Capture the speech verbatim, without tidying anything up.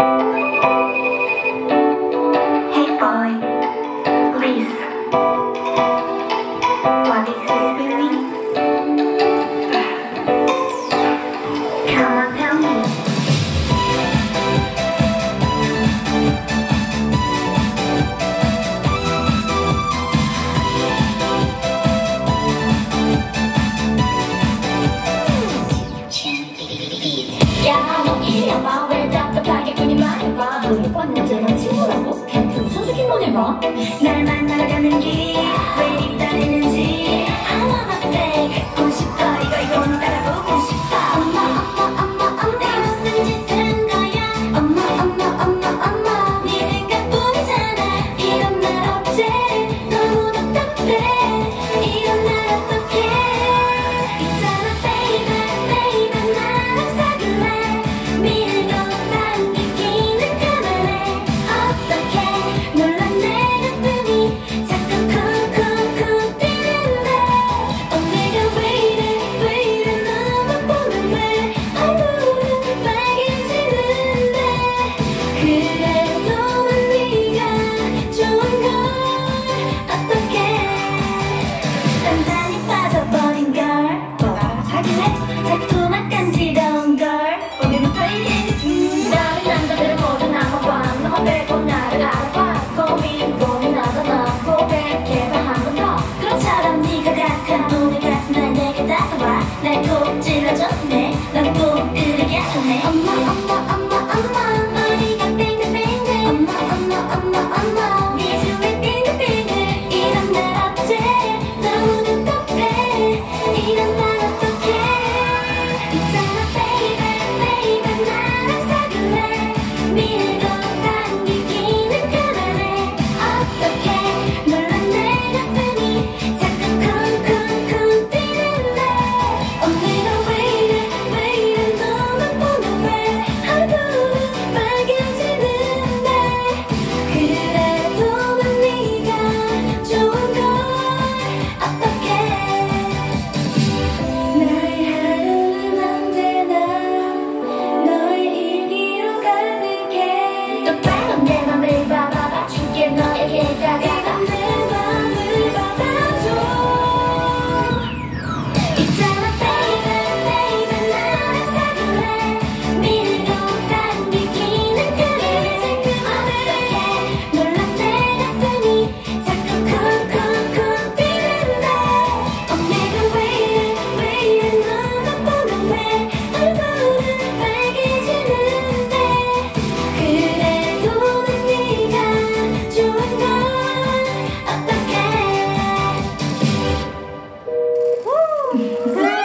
Hey boy, please. What is this feeling? Come on, tell me. 야, 너 이래봐. 왜 답답하게 괜히 말해봐. 몇 번 남자랑 친구라고? 걔 순수히 논해봐. 날 만나가는 길 왜 이리 달리는지 I wanna say 듣고 싶어. 이거 이건 따라보고 싶어. 엄마 엄마 엄마 엄마 내가 무슨 짓을 한 거야. 엄마 엄마 엄마 엄마 네 생각뿐이잖아. 이런 날 어째 너무 답답해. 이런 날 어떡해. 있잖아 baby baby 나랑 사귈래. 밀고 당기기는 그만해. 어떡해 놀란 내 가슴이 자꾸 쿵쿵쿵 뛰는데. 어 내가 왜 이래 왜 이래 너만 보면 왜 얼굴은 빨개지는데. 그래도 난 네가 좋은 걸 어떡해. 단단히 빠져버린 걸 너랑 사귈래. 자꾸만 간지러운 걸 오늘부터 이제 음, 다른 남자들은 모두 나만 봐. 너만 빼고 나를 알아봐. 고민 고민하잖아. 고백해봐 한 번 더. 그렇처럼 네가 같아. 오늘 같은 날 내게 다가와. 날 꼭 찔러줬네. 넌 꼭 그러게 하네. 엄마 엄마 엄마 엄마 머리가 빙글빙글. 엄마 엄마 엄마 엄마 네 주위 빙글빙글. 이런 날 어째 너무 답답해. 이런 날 어떡해. 있잖아 baby baby 나랑 사귈래. 밀고 당기기는 그만해. 어떡해 놀란 내 가슴이 자꾸 쿵쿵쿵 뛰는데. 어 내가 왜 이래 왜 이래 너만 보면 왜 얼굴은 빨개지는데. 그래도 난 네가 좋은 걸 어떡해. 나의 하루는 언제나 너의 일기로 가득해. 또 다른 내 맘을 받아봐 줄게. 너에게 다가가 내 맘을 받아줘. 있잖아 baby baby 나랑 사귈래. 밀고 당기기는 그만해. 어떡해 놀란 내 가슴이 자꾸 쿵쿵쿵 뛰는데. 어 내가 왜 이래 왜 이래 너만 보면 왜 얼굴은 빨개지는데. 그래도 난 네가 좋은 걸 어떡해.